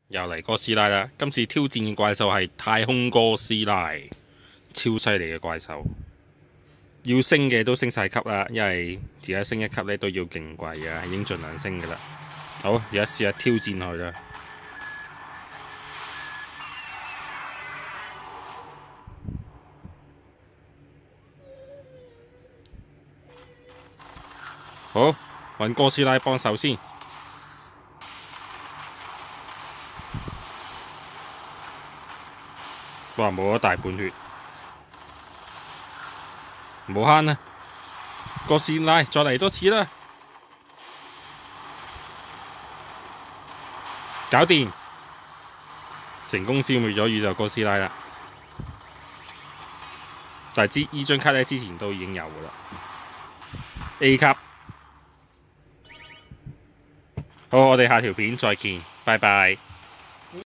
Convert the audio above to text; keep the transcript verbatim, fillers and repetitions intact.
又嚟哥斯拉啦！今次挑戰嘅怪獸係太空哥斯拉，超犀利嘅怪獸。要升嘅都升晒級啦，因為而家升一級咧都要勁貴啊，已經盡量升噶啦。好，而家試下挑戰佢啦。好，揾哥斯拉幫手先。哇！冇咗大半血，唔好慳啦！哥斯拉再嚟多次啦，搞掂，成功消滅咗宇宙哥斯拉啦！但係呢張卡咧之前都已經有噶啦 ，A 級。好，我哋下條片再見，拜拜。